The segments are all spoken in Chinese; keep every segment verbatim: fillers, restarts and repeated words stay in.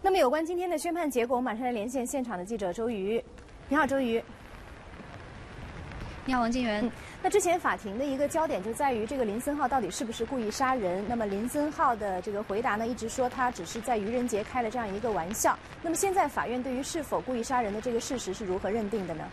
那么有关今天的宣判结果，我们马上来连线现场的记者周瑜。你好，周瑜。 你好，王金元。 嗯，那之前法庭的一个焦点就在于这个林森浩到底是不是故意杀人。那么林森浩的这个回答呢，一直说他只是在愚人节开了这样一个玩笑。那么现在法院对于是否故意杀人的这个事实是如何认定的呢？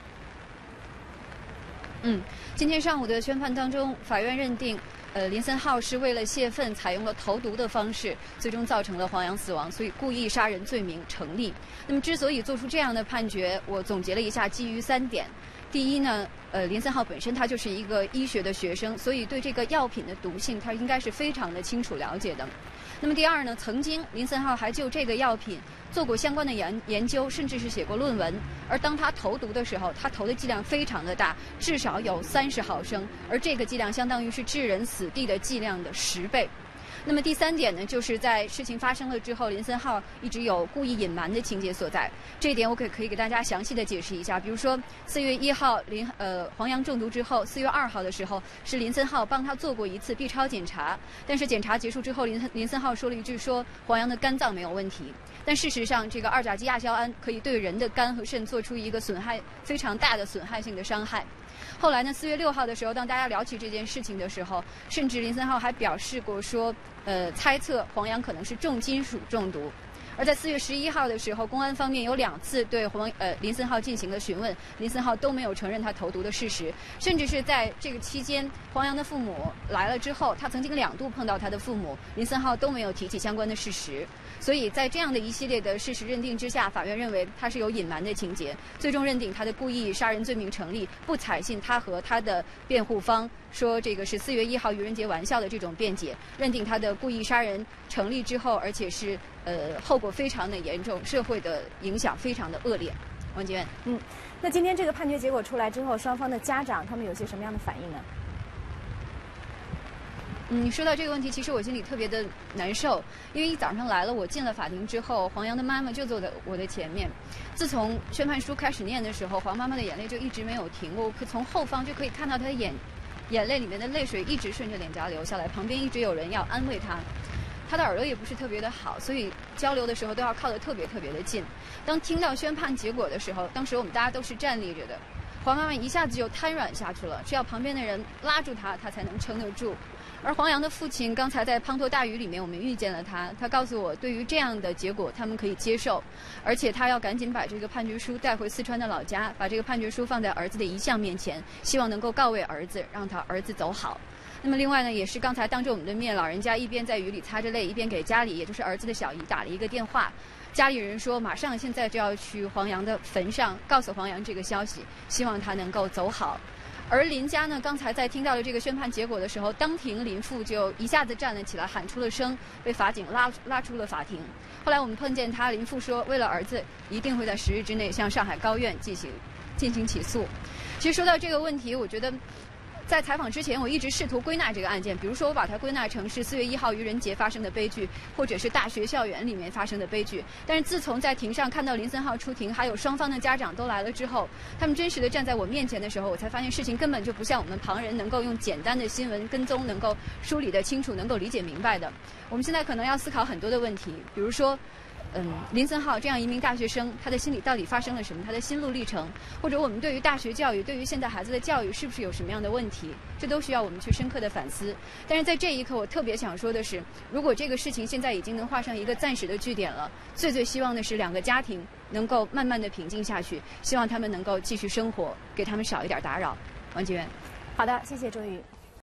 嗯，今天上午的宣判当中，法院认定，呃，林森浩是为了泄愤，采用了投毒的方式，最终造成了黄洋死亡，所以故意杀人罪名成立。那么，之所以做出这样的判决，我总结了一下，基于三点。第一呢，呃，林森浩本身他就是一个医学的学生，所以对这个药品的毒性，他应该是非常的清楚了解的。那么第二呢，曾经林森浩还就这个药品做过相关的研研究，甚至是写过论文。而当他投毒的时候，他投的剂量非常的大，至少有三十毫升，而这个剂量相当于是致人死地的剂量的十倍。那么第三点呢，就是在事情发生了之后，林森浩一直有故意隐瞒的情节所在。这一点我可可以给大家详细的解释一下。比如说，四月一号林呃黄洋中毒之后，四月二号的时候是林森浩帮他做过一次 B 超检查，但是检查结束之后，林森林森浩说了一句说黄洋的肝脏没有问题。但事实上，这个二甲基亚硝胺可以对人的肝和肾做出一个损害非常大的损害性的伤害。后来呢，四月六号的时候，当大家聊起这件事情的时候，甚至林森浩还表示过说，呃，猜测黄洋可能是重金属中毒。而在四月十一号的时候，公安方面有两次对黄呃林森浩进行了询问，林森浩都没有承认他投毒的事实，甚至是在这个期间，黄洋的父母来了之后，他曾经两度碰到他的父母，林森浩都没有提起相关的事实。所以在这样的一系列的事实认定之下，法院认为他是有隐瞒的情节，最终认定他的故意杀人罪名成立，不采信他和他的辩护方说这个是四月一号愚人节玩笑的这种辩解，认定他的故意杀人成立之后，而且是呃后果非常的严重，社会的影响非常的恶劣。王金元， 嗯，那今天这个判决结果出来之后，双方的家长他们有些什么样的反应呢？ 嗯，说到这个问题，其实我心里特别的难受，因为一早上来了，我进了法庭之后，黄洋的妈妈就坐在我的前面。自从宣判书开始念的时候，黄妈妈的眼泪就一直没有停过，我可从后方就可以看到她的眼眼泪里面的泪水一直顺着脸颊流下来，旁边一直有人要安慰她。她的耳朵也不是特别的好，所以交流的时候都要靠得特别特别的近。当听到宣判结果的时候，当时我们大家都是站立着的，黄妈妈一下子就瘫软下去了，需要旁边的人拉住她，她才能撑得住。而黄洋的父亲刚才在滂沱大雨里面，我们遇见了他，他告诉我，对于这样的结果，他们可以接受，而且他要赶紧把这个判决书带回四川的老家，把这个判决书放在儿子的遗像面前，希望能够告慰儿子，让他儿子走好。那么另外呢，也是刚才当着我们的面，老人家一边在雨里擦着泪，一边给家里，也就是儿子的小姨打了一个电话。家里人说，马上现在就要去黄洋的坟上，告诉黄洋这个消息，希望他能够走好。而林家呢，刚才在听到了这个宣判结果的时候，当庭林父就一下子站了起来，喊出了声，被法警拉拉出了法庭。后来我们碰见他，林父说，为了儿子，一定会在十日之内向上海高院进行进行起诉。其实说到这个问题，我觉得在采访之前，我一直试图归纳这个案件，比如说我把它归纳成是四月一号愚人节发生的悲剧，或者是大学校园里面发生的悲剧。但是自从在庭上看到林森浩出庭，还有双方的家长都来了之后，他们真实的站在我面前的时候，我才发现事情根本就不像我们旁人能够用简单的新闻跟踪能够梳理得清楚，能够理解明白的。我们现在可能要思考很多的问题，比如说嗯，林森浩这样一名大学生，他的心里到底发生了什么？他的心路历程，或者我们对于大学教育，对于现在孩子的教育，是不是有什么样的问题？这都需要我们去深刻的反思。但是在这一刻，我特别想说的是，如果这个事情现在已经能画上一个暂时的句点了，最最希望的是两个家庭能够慢慢的平静下去，希望他们能够继续生活，给他们少一点打扰。王金元， 好的，谢谢周瑜。